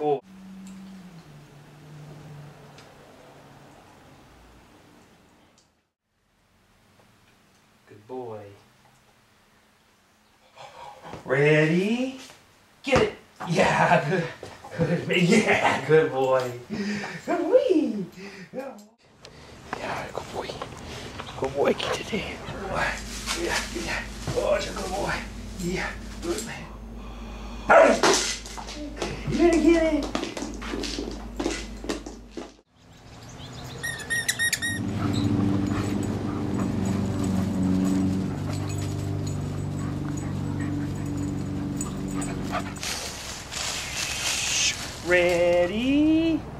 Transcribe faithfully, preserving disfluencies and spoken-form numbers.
boy. Good boy. Ready? Get it. Yeah, good. Good. Yeah, good boy. Good boy. Yeah, good boy. Good boy, get it in. Good boy. Yeah, yeah. Oh, it's a good boy. Yeah, good man. You didn't get it. Ready?